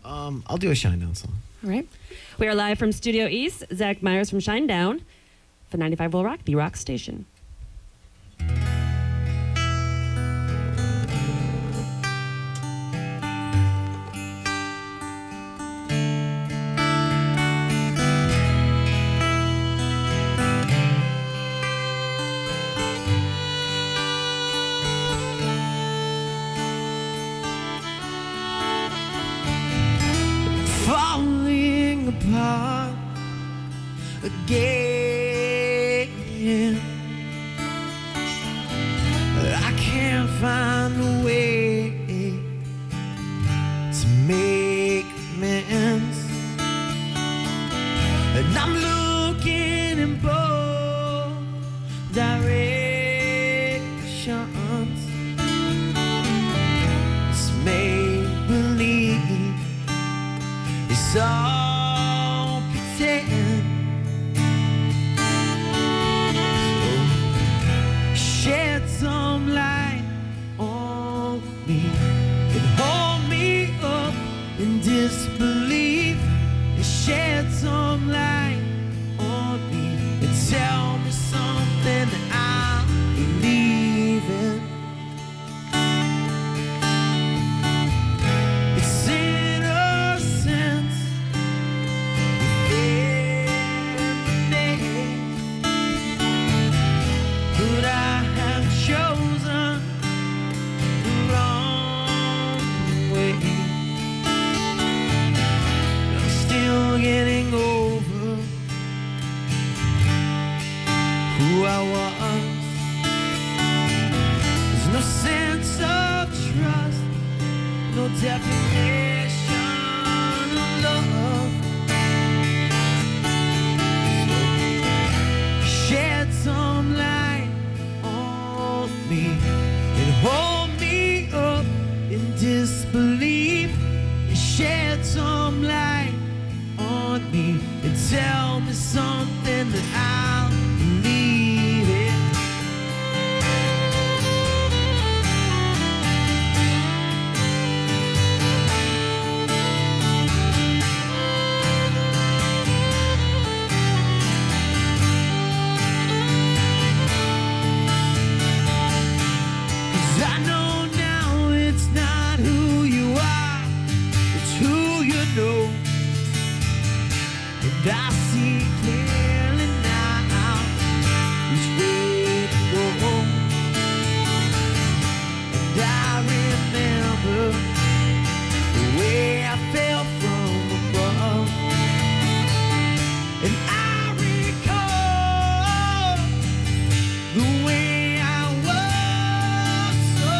I'll do a Shinedown song. All right. We are live from Studio East. Zach Myers from Shinedown for 95 WIIL Rock, the rock station. Falling apart again. I can't find a way to make amends, and I'm looking in both directions. It's make believe, it's all pretend. So shed some light on me and hold me up in disbelief. And shed some light on me and tell me something that I believe in. It's innocence but I have chosen the wrong way. I'm still getting over who I was. There's no sense of trust, no definition of love. So shed some light on me and hold me up in disbelief. And shed some light on me and tell me something that I'll believe in. I know now it's not who you are, it's who you know. And I see clearly now which way to go. And I remember the way I fell from above. And I recall the way I was.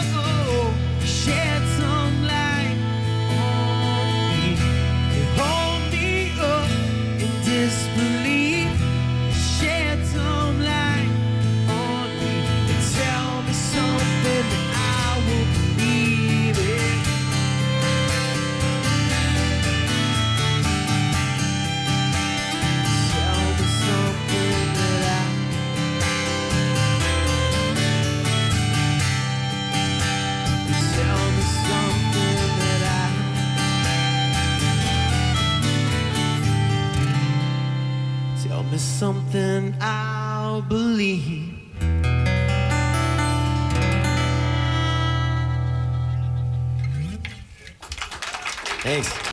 Shed some light on me and hold me up in disbelief. Shed some light on me and tell me something that I will believe in. Tell me something that tell me something that tell me something I'll believe. Thanks.